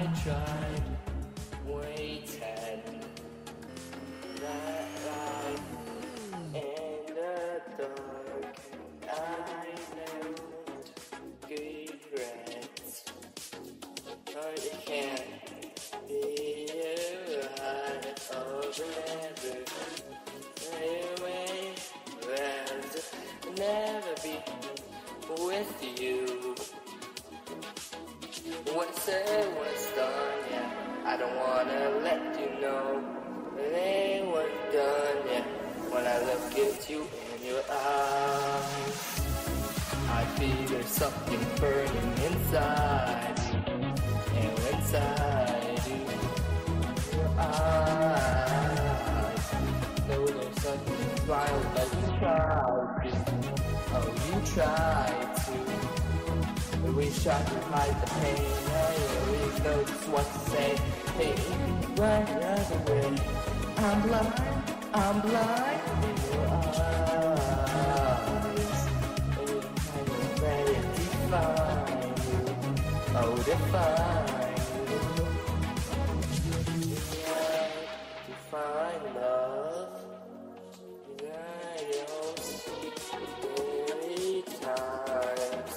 tried, waited, that life in the dark. I don't regret, but it can't be right over never. Anyway, rather never be with you. What it's said, when it's done, yeah. I don't wanna let you know it ain't what it's done, yeah. When I look at you in your eyes, I feel there's something burning inside you, and inside you, your eyes. Know there's something smile that you try to, oh you try to. We wish I could hide the pain. I always know just what to say. Hey, right the other way. I'm blind in your eyes. And I will let it define you. Oh, define you. Yeah, define love. Yeah, every times.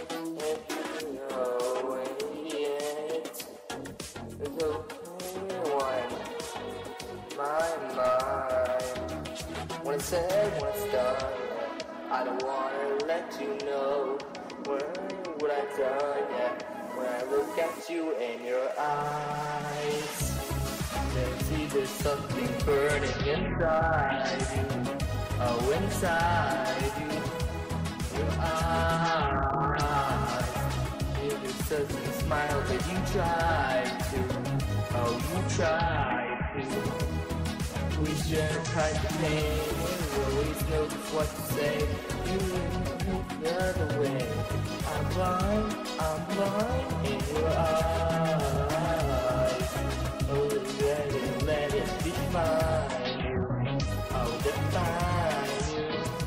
My mind. When it's said, when it's done, I don't wanna let you know what I've done, yeah. When I look at you in your eyes, there's something burning inside you. Oh, inside you, your eyes. There's such a smile that you try to, oh you try to. We share kind of pain, we always know just what to say. You look the other way. I'm blind in your eyes. Oh, let it define you. Oh, define you.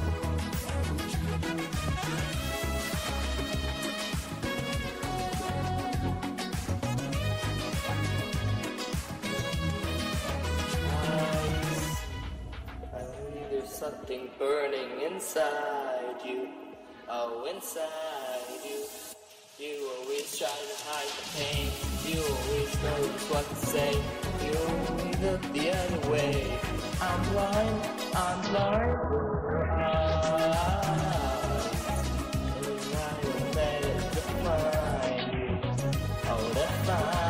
There's something burning inside you, oh inside you. You always try to hide the pain, you always know just what to say. You always look the other way. I'm blind with your eyes. And I will let it define you, oh define.